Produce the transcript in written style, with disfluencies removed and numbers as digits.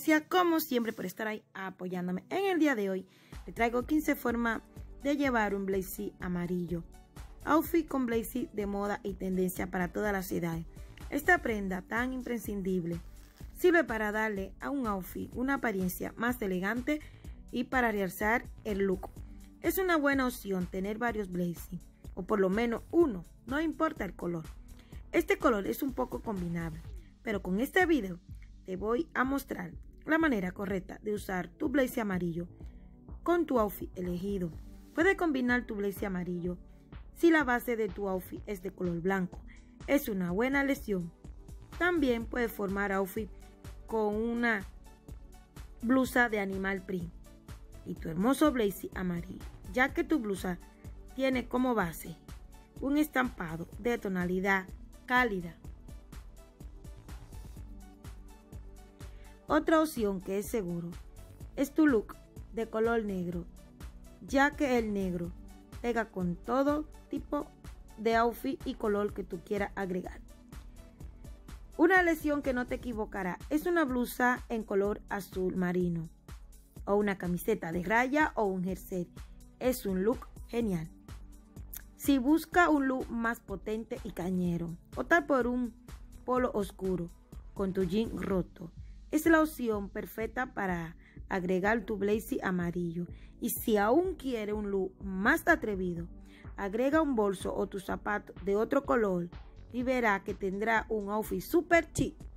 Gracias como siempre por estar ahí apoyándome. En el día de hoy te traigo 15 formas de llevar un blazer amarillo. Outfit con blazer de moda y tendencia para todas las edades. Esta prenda tan imprescindible sirve para darle a un outfit una apariencia más elegante y para realzar el look. Es una buena opción tener varios blazers o por lo menos uno, no importa el color. Este color es un poco combinable, pero con este video te voy a mostrar la manera correcta de usar tu blazer amarillo con tu outfit elegido. Puedes combinar tu blazer amarillo si la base de tu outfit es de color blanco. Es una buena elección. También puedes formar outfit con una blusa de animal print y tu hermoso blazer amarillo, ya que tu blusa tiene como base un estampado de tonalidad cálida. Otra opción que es seguro es tu look de color negro, ya que el negro pega con todo tipo de outfit y color que tú quieras agregar. Una elección que no te equivocará es una blusa en color azul marino o una camiseta de raya o un jersey. Es un look genial. Si busca un look más potente y cañero, optar por un polo oscuro con tu jean roto es la opción perfecta para agregar tu blazer amarillo. Y si aún quiere un look más atrevido, agrega un bolso o tu zapato de otro color y verá que tendrá un outfit super chic.